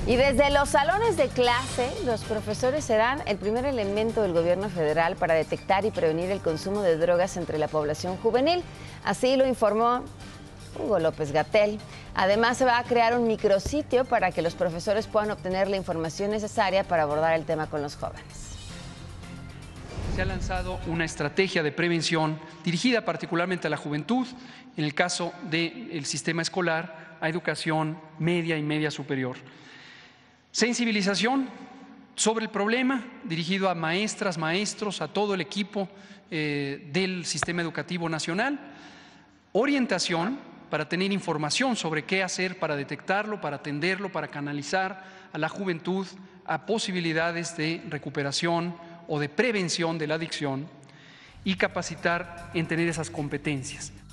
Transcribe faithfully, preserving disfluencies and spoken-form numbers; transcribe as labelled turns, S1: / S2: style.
S1: Y desde los salones de clase, los profesores serán el primer elemento del gobierno federal para detectar y prevenir el consumo de drogas entre la población juvenil. Así lo informó Hugo López-Gatell. Además, se va a crear un micrositio para que los profesores puedan obtener la información necesaria para abordar el tema con los jóvenes.
S2: Se ha lanzado una estrategia de prevención dirigida particularmente a la juventud, en el caso del sistema escolar, a educación media y media superior. Sensibilización sobre el problema, dirigido a maestras, maestros, a todo el equipo eh, del sistema educativo nacional. Orientación para tener información sobre qué hacer para detectarlo, para atenderlo, para canalizar a la juventud a posibilidades de recuperación o de prevención de la adicción, y capacitar en tener esas competencias.